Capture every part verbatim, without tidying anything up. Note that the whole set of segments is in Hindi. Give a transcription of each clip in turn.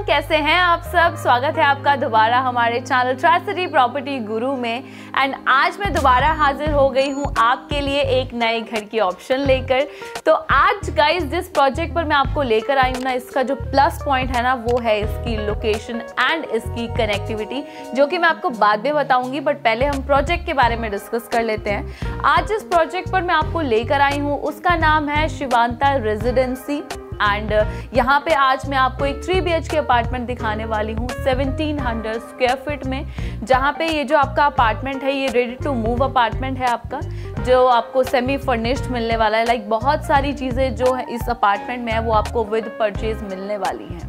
कैसे हैं आप सब। स्वागत है आपका दोबारा हमारे चैनल ट्राइसिटी प्रॉपर्टी गुरु में। एंड आज मैं दोबारा हाजिर हो गई हूं आपके लिए एक नए घर की ऑप्शन लेकर। तो आज गाइस जिस प्रोजेक्ट पर मैं आपको लेकर आई हूं ना, इसका जो प्लस पॉइंट है ना वो है इसकी लोकेशन एंड इसकी कनेक्टिविटी, जो कि मैं आपको बाद में बताऊंगी। बट पहले हम प्रोजेक्ट के बारे में डिस्कस कर लेते हैं। आज जिस प्रोजेक्ट पर मैं आपको लेकर आई हूँ उसका नाम है शिवांता रेजिडेंसी। एंड uh, यहाँ पे आज मैं आपको एक three B H K apartment दिखाने वाली हूँ सेवनटीन हंड्रेड स्क्वायर फीट में, जहाँ पे ये जो आपका अपार्टमेंट है ये रेडी टू मूव अपार्टमेंट है आपका, जो आपको सेमी फर्निश्ड मिलने वाला है। लाइक बहुत सारी चीज़ें जो है इस अपार्टमेंट में है वो आपको विद परचेज मिलने वाली हैं।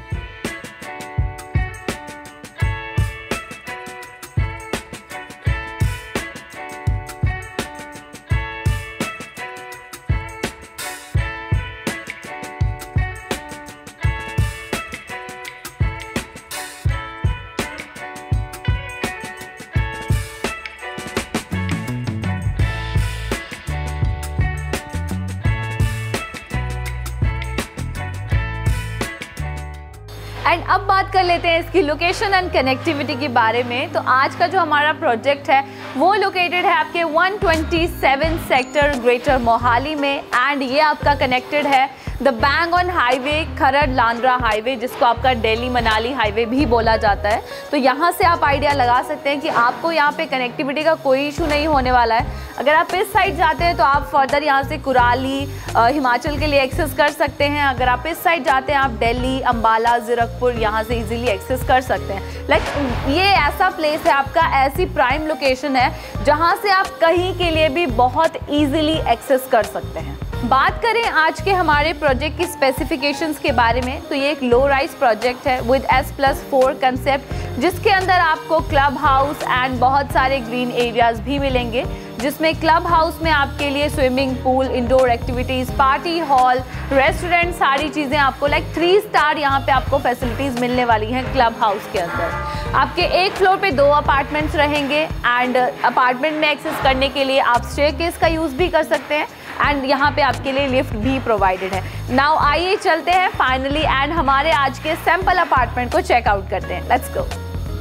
एंड अब बात कर लेते हैं इसकी लोकेशन एंड कनेक्टिविटी के बारे में। तो आज का जो हमारा प्रोजेक्ट है वो लोकेटेड है आपके one twenty seven sector greater Mohali में। एंड ये आपका कनेक्टेड है the bang on highway Kharar Landran highway, जिसको आपका दिल्ली मनाली हाईवे भी बोला जाता है। तो यहाँ से आप आइडिया लगा सकते हैं कि आपको यहाँ पे कनेक्टिविटी का कोई इशू नहीं होने वाला है। अगर आप इस साइड जाते हैं तो आप फर्दर यहाँ से कुराली हिमाचल के लिए एक्सेस कर सकते हैं। अगर आप इस साइड जाते हैं आप दिल्ली, अंबाला, जीरकपुर यहाँ से इजीली एक्सेस कर सकते हैं। लाइक ये ऐसा प्लेस है आपका, ऐसी प्राइम लोकेशन है जहाँ से आप कहीं के लिए भी बहुत ईजिली एक्सेस कर सकते हैं। बात करें आज के हमारे प्रोजेक्ट की स्पेसिफिकेशंस के बारे में, तो ये एक लो राइज प्रोजेक्ट है with S plus four concept, जिसके अंदर आपको क्लब हाउस एंड बहुत सारे ग्रीन एरियाज भी मिलेंगे, जिसमें क्लब हाउस में आपके लिए swimming pool, indoor activities, party hall, restaurant, सारी चीज़ें आपको लाइक थ्री स्टार यहाँ पे आपको फैसिलिटीज़ मिलने वाली हैं क्लब हाउस के अंदर। आपके एक फ्लोर पे दो अपार्टमेंट्स रहेंगे एंड अपार्टमेंट में एक्सेस करने के लिए आप स्टेयरकेस का यूज़ भी कर सकते हैं एंड यहाँ पे आपके लिए लिफ्ट भी प्रोवाइडेड है। नाउ आइए चलते हैं फाइनली एंड हमारे आज के सैंपल अपार्टमेंट को चेकआउट करते हैं। Let's go.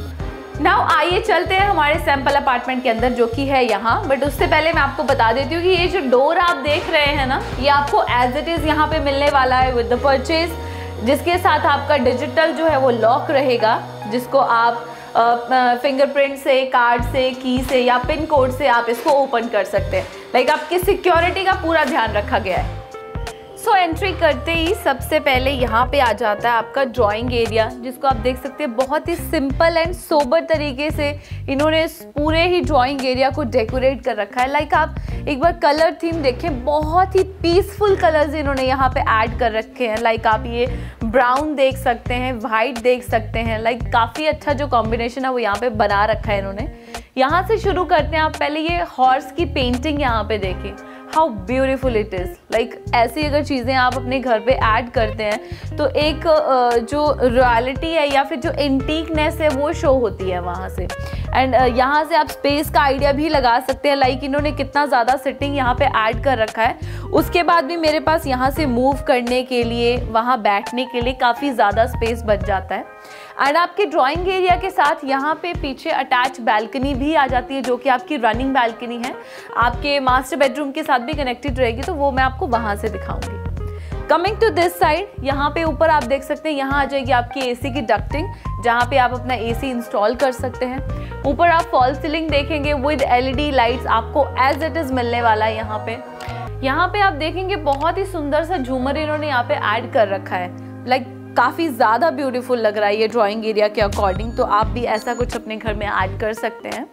नाउ आइए चलते हैं हमारे सैंपल अपार्टमेंट के अंदर, जो कि है यहाँ। बट उससे पहले मैं आपको बता देती हूँ कि ये जो डोर आप देख रहे हैं ना, ये आपको एज इट इज़ यहाँ पे मिलने वाला है विद द परचेज, जिसके साथ आपका डिजिटल जो है वो लॉक रहेगा, जिसको आप फिंगरप्रिंट uh, से, कार्ड से, की से या पिन कोड से आप इसको ओपन कर सकते हैं। लाइक आपकी सिक्योरिटी का पूरा ध्यान रखा गया है। सो so, एंट्री करते ही सबसे पहले यहाँ पे आ जाता है आपका ड्राइंग एरिया, जिसको आप देख सकते हैं बहुत ही सिंपल एंड सोबर तरीके से इन्होंने इस पूरे ही ड्राइंग एरिया को डेकोरेट कर रखा है। लाइक आप एक बार कलर थीम देखें, बहुत ही पीसफुल कलर्स इन्होंने यहाँ पे ऐड कर रखे हैं। लाइक आप ये ब्राउन देख सकते हैं, वाइट देख सकते हैं। लाइक काफ़ी अच्छा जो कॉम्बिनेशन है वो यहाँ पे बना रखा है इन्होंने। यहाँ से शुरू करते हैं आप। पहले ये हॉर्स की पेंटिंग यहाँ पे देखें, how beautiful it is. Like ऐसी अगर चीज़ें आप अपने घर पे ऐड करते हैं तो एक जो रॉयलिटी है या फिर जो एंटीकनेस है वो शो होती है वहाँ से। एंड यहाँ से आप स्पेस का आइडिया भी लगा सकते हैं। लाइक इन्होंने कितना ज़्यादा सिटिंग यहाँ पे ऐड कर रखा है। उसके बाद भी मेरे पास यहाँ से मूव करने के लिए, वहाँ बैठने के लिए काफ़ी ज़्यादा स्पेस बच जाता है। एंड आपके ड्राइंग एरिया के साथ यहाँ पे पीछे अटैच बैल्कनी भी आ जाती है, जो कि आपकी रनिंग बैल्कनी है, आपके मास्टर बेडरूम के साथ भी कनेक्टेड रहेगी, तो वो मैं आपको वहाँ से दिखाऊंगी। कमिंग टू दिस साइड, यहाँ पे ऊपर आप देख सकते हैं, यहाँ आ जाएगी आपकी एसी की डक्टिंग, जहाँ पे आप अपना एसी इंस्टॉल कर सकते हैं। ऊपर आप फॉल सीलिंग देखेंगे विद एलईडी लाइट्स, आपको एज इट इज़ मिलने वाला है यहाँ पे। यहाँ पे आप देखेंगे बहुत ही सुंदर सा झूमर इन्होंने यहाँ पे ऐड कर रखा है। लाइक काफ़ी ज़्यादा ब्यूटीफुल लग रहा है ये ड्राइंग एरिया के अकॉर्डिंग, तो आप भी ऐसा कुछ अपने घर में ऐड कर सकते हैं।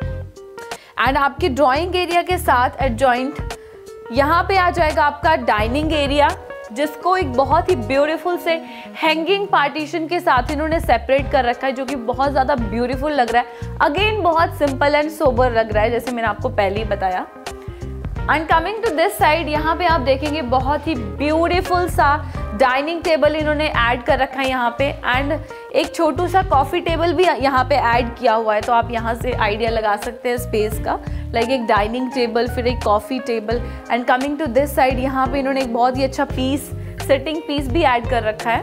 एंड आपके ड्राइंग एरिया के साथ एडजॉइंट यहाँ पे आ जाएगा आपका डाइनिंग एरिया, जिसको एक बहुत ही ब्यूटीफुल से हैंगिंग पार्टीशन के साथ इन्होंने सेपरेट कर रखा है, जो कि बहुत ज़्यादा ब्यूटीफुल लग रहा है। अगेन बहुत सिंपल एंड सोबर लग रहा है, जैसे मैंने आपको पहले ही बताया। And coming to this side, यहाँ पे आप देखेंगे बहुत ही ब्यूटीफुल सा डाइनिंग टेबल इन्होंने ऐड कर रखा है यहाँ पे। एंड एक छोटू सा कॉफ़ी टेबल भी यहाँ पे ऐड किया हुआ है, तो आप यहाँ से आइडिया लगा सकते हैं स्पेस का। लाइक एक डाइनिंग टेबल, फिर एक coffee table. And coming to this side, यहाँ पे इन्होंने एक बहुत ही अच्छा पीस, सिटिंग पीस भी ऐड कर रखा है।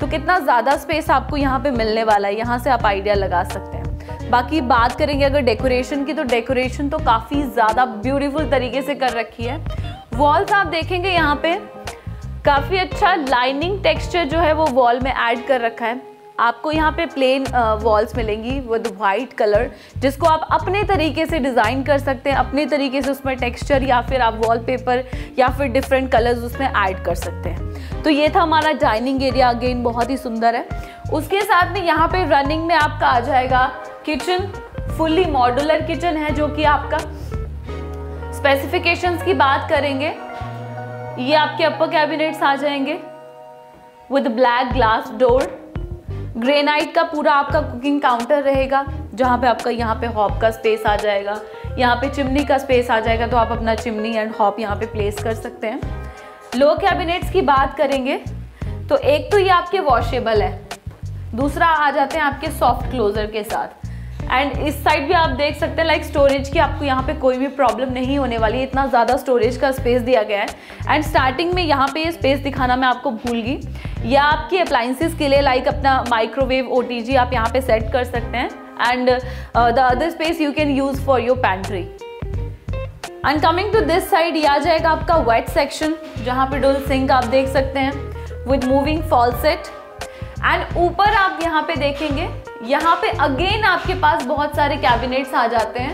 तो कितना ज़्यादा स्पेस आपको यहाँ पे मिलने वाला है, यहाँ से आप आइडिया लगा सकते हैं। बाकी बात करेंगे अगर डेकोरेशन की, तो डेकोरेशन तो काफ़ी ज़्यादा ब्यूटीफुल तरीके से कर रखी है। वॉल्स आप देखेंगे यहाँ पे काफ़ी अच्छा लाइनिंग टेक्सचर जो है वो वॉल में ऐड कर रखा है। आपको यहाँ पे प्लेन वॉल्स मिलेंगी विद वाइट कलर, जिसको आप अपने तरीके से डिज़ाइन कर सकते हैं, अपने तरीके से उसमें टेक्सचर या फिर आप वॉलपेपर या फिर डिफरेंट कलर्स उसमें ऐड कर सकते हैं। तो ये था हमारा डाइनिंग एरिया, अगेन बहुत ही सुंदर है। उसके साथ में यहाँ पे रनिंग में आपका आ जाएगा किचन, फुल्ली मॉड्यूलर किचन है, जो कि आपका स्पेसिफिकेशंस की बात करेंगे, ये आपके अपर कैबिनेट्स आ जाएंगे with black glass door. Granite का पूरा आपका कुकिंग काउंटर रहेगा, जहाँ पे आपका यहाँ पे हॉब का स्पेस आ जाएगा, यहाँ पे चिमनी का स्पेस आ जाएगा, तो आप अपना चिमनी एंड हॉब यहाँ पे प्लेस कर सकते हैं। लो कैबिनेट्स की बात करेंगे तो एक तो ये आपके वॉशेबल है, दूसरा आ जाते हैं आपके सॉफ्ट क्लोजर के साथ। एंड इस साइड भी आप देख सकते हैं लाइक स्टोरेज की आपको यहाँ पे कोई भी प्रॉब्लम नहीं होने वाली है, इतना ज़्यादा स्टोरेज का स्पेस दिया गया है। एंड स्टार्टिंग में यहाँ पे ये स्पेस दिखाना मैं आपको भूल गई, या आपकी अप्लाइंसेस के लिए लाइक अपना माइक्रोवेव ओटीजी आप यहाँ पे सेट कर सकते हैं। And the other space you can use for your pantry. And coming to this side, ये आ जाएगा आपका वेट सेक्शन, जहाँ पे डुअल सिंक आप देख सकते हैं विद मूविंग फॉलसेट। एंड ऊपर आप यहाँ पे देखेंगे, यहाँ पे अगेन आपके पास बहुत सारे कैबिनेट्स आ जाते हैं।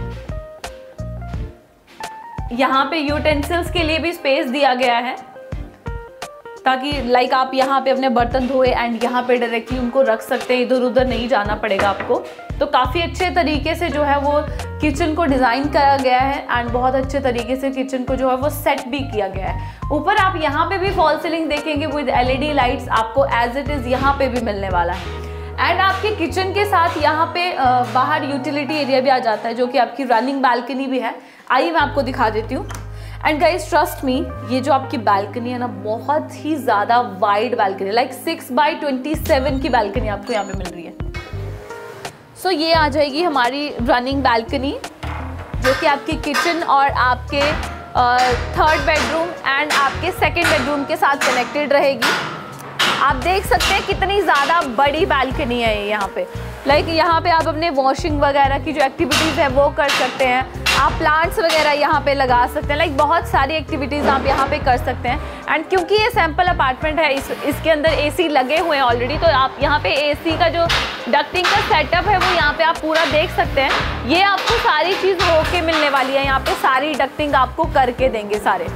यहाँ पे यूटेंसिल्स के लिए भी स्पेस दिया गया है, ताकि लाइक आप यहाँ पे अपने बर्तन धोए एंड यहाँ पे डायरेक्टली उनको रख सकते हैं, इधर उधर नहीं जाना पड़ेगा आपको। तो काफ़ी अच्छे तरीके से जो है वो किचन को डिज़ाइन करा गया है एंड बहुत अच्छे तरीके से किचन को जो है वो सेट भी किया गया है। ऊपर आप यहाँ पे भी फॉल सीलिंग देखेंगे विद एलईडी लाइट्स, आपको एज इट इज़ यहाँ पे भी मिलने वाला है। एंड आपके किचन के साथ यहाँ पे बाहर यूटिलिटी एरिया भी आ जाता है, जो कि आपकी रनिंग बालकनी भी है। आइए मैं आपको दिखा देती हूँ। एंड गाइज ट्रस्ट मी, ये जो आपकी बालकनी है ना, बहुत ही ज़्यादा wide balcony, like six by twenty seven की बालकनी आपको यहाँ पे मिल रही है। सो so, ये आ जाएगी हमारी रनिंग बालकनी, जो कि आपकी किचन और आपके थर्ड बेडरूम एंड आपके सेकेंड बेडरूम के साथ कनेक्टेड रहेगी। आप देख सकते हैं कितनी ज़्यादा बड़ी बालकनी है ये यहाँ पे। लाइक यहाँ पे आप अपने वॉशिंग वगैरह की जो एक्टिविटीज़ है वो कर सकते हैं, आप प्लांट्स वगैरह यहाँ पे लगा सकते हैं, लाइक बहुत सारी एक्टिविटीज़ आप यहाँ पे कर सकते हैं। एंड क्योंकि ये सैम्पल अपार्टमेंट है, इस इसके अंदर एसी लगे हुए हैं ऑलरेडी, तो आप यहाँ पे एसी का जो डक्टिंग का सेटअप है वो यहाँ पे आप पूरा देख सकते हैं। ये आपको सारी चीज़ होके मिलने वाली है, यहाँ पे सारी डक्टिंग आपको करके देंगे सारे।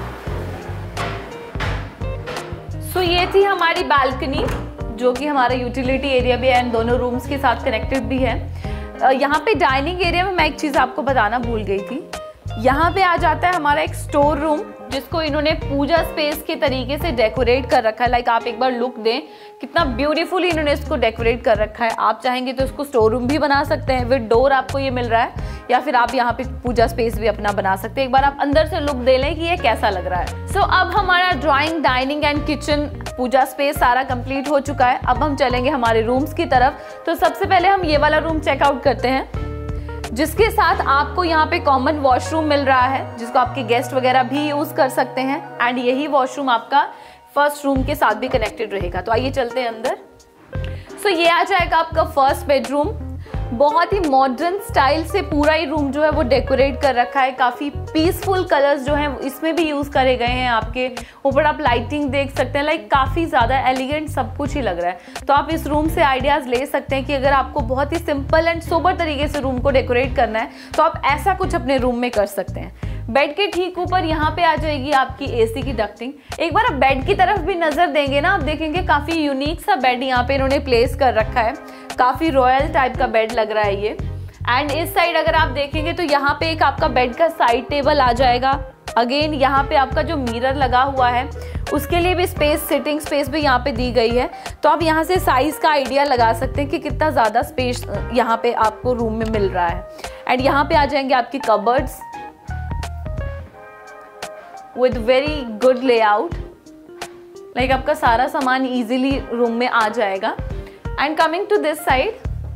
सो so, ये थी हमारी बालकनी, जो कि हमारा यूटिलिटी एरिया भी है एंड दोनों रूम्स के साथ कनेक्टेड भी है। यहाँ पे डाइनिंग एरिया में मैं एक चीज़ आपको बताना भूल गई थी, यहाँ पे आ जाता है हमारा एक स्टोर रूम, जिसको इन्होंने पूजा स्पेस के तरीके से डेकोरेट कर रखा है। लाइक आप एक बार लुक दें, कितना ब्यूटीफुली इन्होंने इसको डेकोरेट कर रखा है। आप चाहेंगे तो इसको स्टोर रूम भी बना सकते हैं, विद डोर आपको ये मिल रहा है, या फिर आप यहाँ पे पूजा स्पेस भी अपना बना सकते हैं। एक बार आप अंदर से लुक दे लें कि ये कैसा लग रहा है। सो so, अब हमारा drawing, dining and kitchen puja space सारा कंप्लीट हो चुका है। अब हम चलेंगे हमारे रूम्स की तरफ। तो सबसे पहले हम ये वाला रूम चेकआउट करते हैं, जिसके साथ आपको यहाँ पे कॉमन वॉशरूम मिल रहा है, जिसको आपके गेस्ट वगैरह भी यूज कर सकते हैं। एंड यही वॉशरूम आपका फर्स्ट रूम के साथ भी कनेक्टेड रहेगा। तो आइए चलते हैं अंदर। सो so, ये आ जाएगा आपका फर्स्ट बेडरूम। बहुत ही मॉडर्न स्टाइल से पूरा ही रूम जो है वो डेकोरेट कर रखा है। काफ़ी पीसफुल कलर्स जो हैं इसमें भी यूज़ करे गए हैं। आपके ऊपर आप लाइटिंग देख सकते हैं, लाइक काफ़ी ज़्यादा एलिगेंट सब कुछ ही लग रहा है। तो आप इस रूम से आइडियाज़ ले सकते हैं कि अगर आपको बहुत ही सिंपल एंड सोबर तरीके से रूम को डेकोरेट करना है तो आप ऐसा कुछ अपने रूम में कर सकते हैं। बेड के ठीक ऊपर यहाँ पे आ जाएगी आपकी एसी की डक्टिंग। एक बार आप बेड की तरफ भी नज़र देंगे ना, आप देखेंगे काफ़ी यूनिक सा बेड यहाँ पे इन्होंने प्लेस कर रखा है। काफ़ी रॉयल टाइप का बेड लग रहा है ये। एंड इस साइड अगर आप देखेंगे तो यहाँ पे एक आपका बेड का साइड टेबल आ जाएगा। अगेन यहाँ पे आपका जो मिरर लगा हुआ है उसके लिए भी स्पेस, सिटिंग स्पेस भी यहाँ पे दी गई है। तो आप यहाँ से साइज का आइडिया लगा सकते हैं कि कितना ज़्यादा स्पेस यहाँ पे आपको रूम में मिल रहा है। एंड यहाँ पे आ जाएंगे आपकी cupboards with very good layout, like आपका सारा सामान इजीली रूम में आ जाएगा। And coming to this side,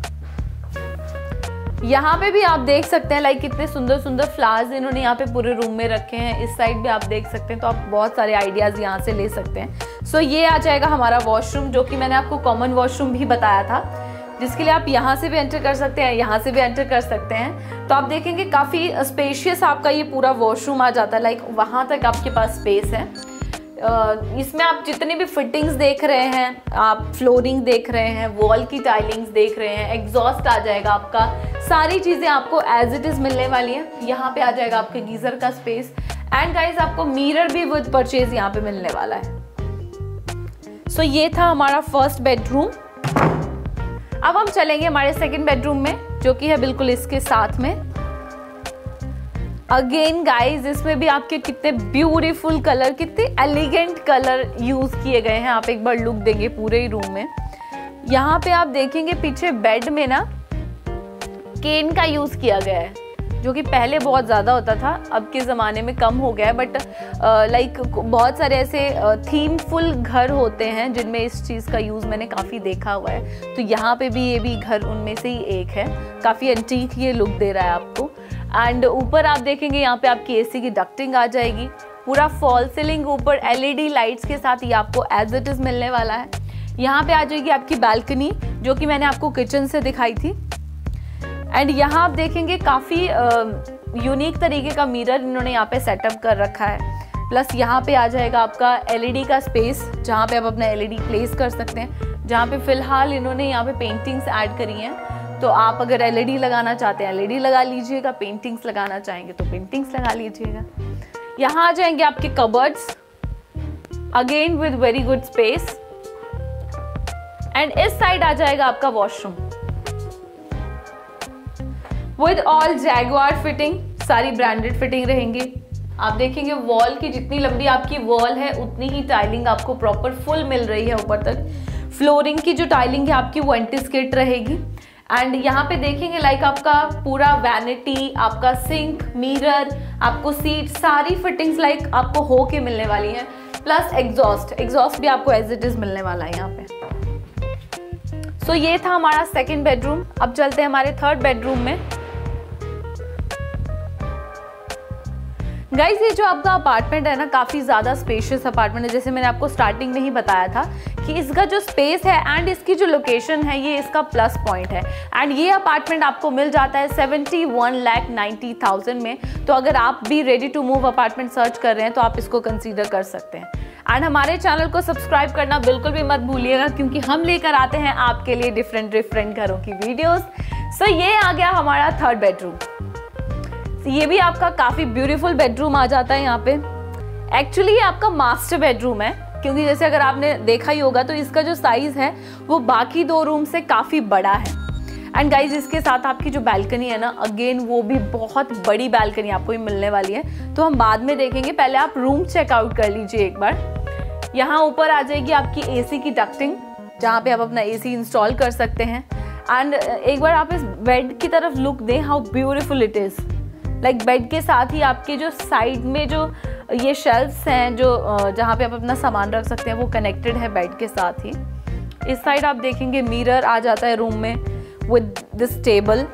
यहाँ पे भी आप देख सकते हैं लाइक कितने सुंदर सुंदर फ्लावर्स इन्होंने यहाँ पे पूरे रूम में रखे हैं। इस साइड भी आप देख सकते हैं, तो आप बहुत सारे आइडियाज यहाँ से ले सकते हैं। सो so, ये आ जाएगा हमारा वॉशरूम, जो कि मैंने आपको कॉमन वॉशरूम भी बताया था, जिसके लिए आप यहाँ से भी एंटर कर सकते हैं, यहाँ से भी एंटर कर सकते हैं। तो आप देखेंगे काफ़ी स्पेशियस आपका ये पूरा वॉशरूम आ जाता है, लाइक वहाँ तक आपके पास स्पेस है। इसमें आप जितनी भी फिटिंग्स देख रहे हैं, आप फ्लोरिंग देख रहे हैं, वॉल की टाइलिंग्स देख रहे हैं, एग्जॉस्ट आ जाएगा आपका, सारी चीज़ें आपको एज इट इज़ मिलने वाली हैं। यहाँ पे आ जाएगा आपके गीज़र का स्पेस एंड गाइज आपको मिरर भी विद परचेज यहाँ पे मिलने वाला है। सो so, ये था हमारा फर्स्ट बेडरूम। अब हम चलेंगे हमारे सेकंड बेडरूम में, जो कि है बिल्कुल इसके साथ में। अगेन गाइज इसमें भी आपके कितने ब्यूटीफुल कलर, कितने एलिगेंट कलर यूज किए गए हैं। आप एक बार लुक देंगे पूरे ही रूम में। यहाँ पे आप देखेंगे पीछे बेड में ना केन का यूज किया गया है, जो कि पहले बहुत ज़्यादा होता था, अब के ज़माने में कम हो गया है। बट लाइक बहुत सारे ऐसे थीमफुल घर होते हैं जिनमें इस चीज़ का यूज़ मैंने काफ़ी देखा हुआ है। तो यहाँ पे भी ये भी घर उनमें से ही एक है। काफ़ी एंटीक ये लुक दे रहा है आपको। एंड ऊपर आप देखेंगे यहाँ पे आपकी एसी की डक्टिंग आ जाएगी, पूरा फॉल सीलिंग ऊपर एलईडी लाइट्स के साथ ये आपको एज इट इज़ मिलने वाला है। यहाँ पे आ जाएगी आपकी बालकनी, जो कि मैंने आपको किचन से दिखाई थी। एंड यहाँ आप देखेंगे काफ़ी यूनिक तरीके का मिरर इन्होंने यहाँ पे सेटअप कर रखा है। प्लस यहाँ पे आ जाएगा आपका एलईडी का स्पेस, जहाँ पे आप अपना एलईडी प्लेस कर सकते हैं। जहाँ पे फिलहाल इन्होंने यहाँ पे पेंटिंग्स ऐड करी हैं, तो आप अगर एलईडी लगाना चाहते हैं एलईडी लगा लीजिएगा, पेंटिंग्स लगाना चाहेंगे तो पेंटिंग्स लगा लीजिएगा। यहाँ आ जाएंगे आपके cupboards, again with very good space. And इस साइड आ जाएगा आपका washroom with all Jaguar fitting, सारी ब्रांडेड फिटिंग रहेंगी। आप देखेंगे वॉल की जितनी लंबी आपकी वॉल है उतनी ही टाइलिंग आपको प्रॉपर फुल मिल रही है ऊपर तक। फ्लोरिंग की जो टाइलिंग है आपकी वो एंटी स्किड रहेगी। एंड यहाँ पे देखेंगे लाइक आपका पूरा वैनिटी, आपका सिंक, मिरर, आपको सीट, सारी फिटिंग्स लाइक आपको हो के मिलने वाली हैं। प्लस एग्जॉस्ट, एग्जॉस्ट भी आपको एज इट इज मिलने वाला है यहाँ पे। सो so, ये था हमारा सेकेंड बेडरूम। अब चलते हैं हमारे थर्ड बेडरूम में। गाइज ये जो आपका अपार्टमेंट है ना, काफ़ी ज़्यादा स्पेशियस अपार्टमेंट है। जैसे मैंने आपको स्टार्टिंग में ही बताया था कि इसका जो स्पेस है एंड इसकी जो लोकेशन है ये इसका प्लस पॉइंट है। एंड ये अपार्टमेंट आपको मिल जाता है seventy one lakh ninety thousand में। तो अगर आप भी ready to move apartment search कर रहे हैं तो आप इसको कंसीडर कर सकते हैं। एंड हमारे चैनल को सब्सक्राइब करना बिल्कुल भी मत भूलिएगा, क्योंकि हम लेकर आते हैं आपके लिए डिफरेंट डिफरेंट घरों की वीडियोज़। सो ये आ गया हमारा थर्ड बेडरूम। ये भी आपका काफ़ी ब्यूटीफुल बेडरूम आ जाता है यहाँ पे। एक्चुअली ये आपका मास्टर बेडरूम है, क्योंकि जैसे अगर आपने देखा ही होगा तो इसका जो साइज़ है वो बाकी दो रूम से काफ़ी बड़ा है। एंड गाइज इसके साथ आपकी जो बालकनी है ना, अगेन वो भी बहुत बड़ी बालकनी आपको ही मिलने वाली है। तो हम बाद में देखेंगे, पहले आप रूम चेकआउट कर लीजिए एक बार। यहाँ ऊपर आ जाएगी आपकी एसी की डक्टिंग, जहाँ पे आप अपना एसी इंस्टॉल कर सकते हैं। एंड एक बार आप इस बेड की तरफ लुक दें, how beautiful it is. Like like bed के साथ ही आपके जो साइड में जो ये शेल्फ्स हैं, जो जहाँ पे आप अपना सामान रख सकते हैं, वो कनेक्टेड है बेड के साथ ही। इस साइड आप देखेंगे मिरर आ जाता है रूम में विद दिस टेबल,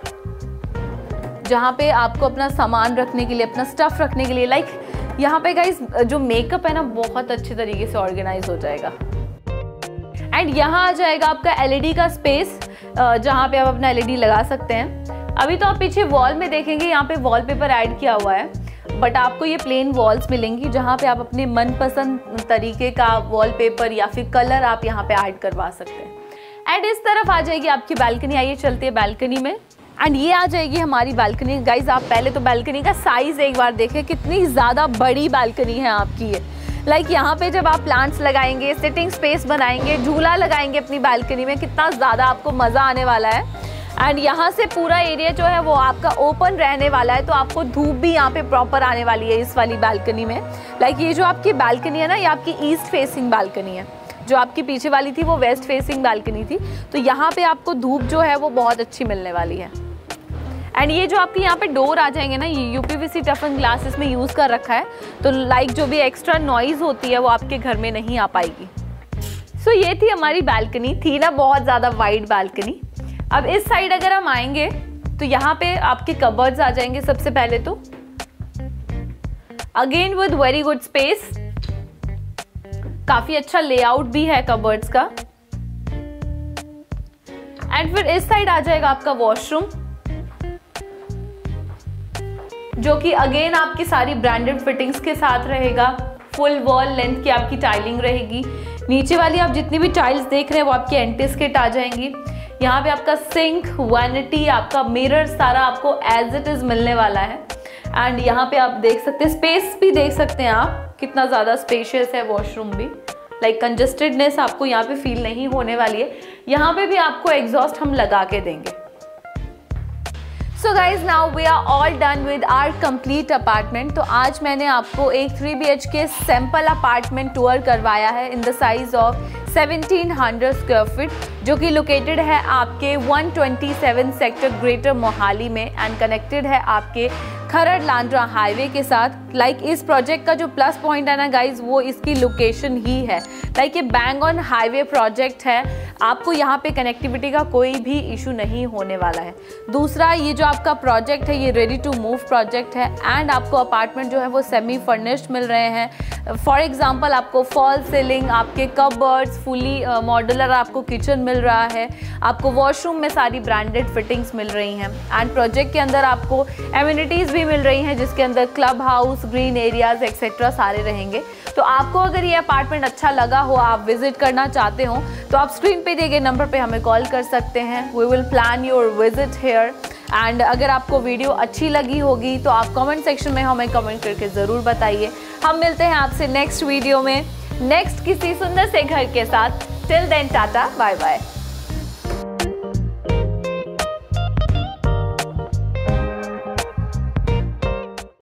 जहाँ पे आपको अपना सामान रखने के लिए, अपना स्टफ रखने के लिए, लाइक like, यहाँ पे गाइस जो मेकअप है ना बहुत अच्छे तरीके से ऑर्गेनाइज हो जाएगा। एंड यहाँ आ जाएगा आपका एलईडी का स्पेस, जहाँ पे आप अपना एलईडी लगा सकते हैं। अभी तो आप पीछे वॉल में देखेंगे यहाँ पे वॉलपेपर ऐड किया हुआ है, बट आपको ये प्लेन वॉल्स मिलेंगी जहाँ पे आप अपने मनपसंद तरीके का वॉलपेपर या फिर कलर आप यहाँ पे ऐड करवा सकते हैं। एंड इस तरफ आ जाएगी आपकी बालकनी। आइए चलते हैं बालकनी में। एंड ये आ जाएगी हमारी बालकनी। गाइज आप पहले तो बालकनी का साइज एक बार देखें, कितनी ज़्यादा बड़ी बालकनी है आपकी ये। लाइक like यहाँ पे जब आप प्लांट्स लगाएंगे, सिटिंग स्पेस बनाएंगे, झूला लगाएंगे अपनी बालकनी में, कितना ज़्यादा आपको मज़ा आने वाला है। एंड यहाँ से पूरा एरिया जो है वो आपका ओपन रहने वाला है, तो आपको धूप भी यहाँ पे प्रॉपर आने वाली है इस वाली बालकनी में। लाइक ये जो आपकी बालकनी है ना, ये आपकी ईस्ट फेसिंग बालकनी है। जो आपकी पीछे वाली थी वो वेस्ट फेसिंग बालकनी थी। तो यहाँ पे आपको धूप जो है वो बहुत अच्छी मिलने वाली है। एंड ये जो आपके यहाँ पे डोर आ जाएंगे ना, ये यूपीवीसी टफन ग्लास इसमें यूज़ कर रखा है, तो लाइक जो भी एक्स्ट्रा नॉइज़ होती है वो आपके घर में नहीं आ पाएगी। सो so, ये थी हमारी बालकनी। थी ना बहुत ज़्यादा वाइड बालकनी। अब इस साइड अगर हम आएंगे तो यहाँ पे आपके कबर्ड्स आ जाएंगे सबसे पहले तो, again with very good space. काफी अच्छा लेआउट भी है कबर्ड्स का। एंड फिर इस साइड आ जाएगा आपका वॉशरूम, जो कि अगेन आपकी सारी ब्रांडेड फिटिंग्स के साथ रहेगा। फुल वॉल लेंथ की आपकी टाइलिंग रहेगी। नीचे वाली आप जितनी भी टाइल्स देख रहे हैं वो आपकी एंटीस किट आ जाएंगी। यहाँ पे आपका सिंक, वैनिटी, आपका मिरर सारा आपको एज इट इज मिलने वाला है। एंड यहाँ पे आप देख सकते हैं, स्पेस भी देख सकते हैं आप कितना ज़्यादा स्पेशियस है वॉशरूम भी। लाइक कंजस्टेडनेस आपको यहाँ पे फील नहीं होने वाली है। यहाँ पे भी आपको एग्जॉस्ट हम लगा के देंगे। So guys now we are all done with our complete apartment. तो आज मैंने आपको एक three B H K sample apartment tour करवाया है in the size of seventeen hundred square feet, जो कि लोकेटेड है आपके one twenty seven sector greater Mohali में एंड कनेक्टेड है आपके खरड़ लांड्रा हाईवे के साथ। लाइक like, इस प्रोजेक्ट का जो प्लस पॉइंट है ना गाइज, वो इसकी लोकेशन ही है। लाइक like, ये बैंग ऑन हाईवे प्रोजेक्ट है, आपको यहाँ पे कनेक्टिविटी का कोई भी इशू नहीं होने वाला है। दूसरा, ये जो आपका प्रोजेक्ट है ये रेडी टू मूव प्रोजेक्ट है एंड आपको अपार्टमेंट जो है वो सेमी फर्निश्ड मिल रहे हैं। फॉर एग्जांपल आपको फॉल सीलिंग, आपके कबर्ड्स, फुली मॉड्यूलर आपको किचन मिल रहा है, आपको वॉशरूम में सारी ब्रांडेड फिटिंग्स मिल रही हैं एंड प्रोजेक्ट के अंदर आपको एमिनिटीज़ भी मिल रही हैं, जिसके अंदर club house, green areas etcetera सारे रहेंगे। तो आपको अगर ये अपार्टमेंट अच्छा लगा हो, आप विजिट करना चाहते हो, तो आप स्क्रीन पे दिए गए नंबर पे हमें कॉल कर सकते हैं। We will plan your visit here. And अगर आपको वीडियो अच्छी लगी होगी तो आप कमेंट सेक्शन में हमें कमेंट करके ज़रूर बताइए। हम मिलते हैं आपसे नेक्स्ट वीडियो में, नेक्स्ट किसी सुंदर से घर के साथ। Till then tata, bye bye.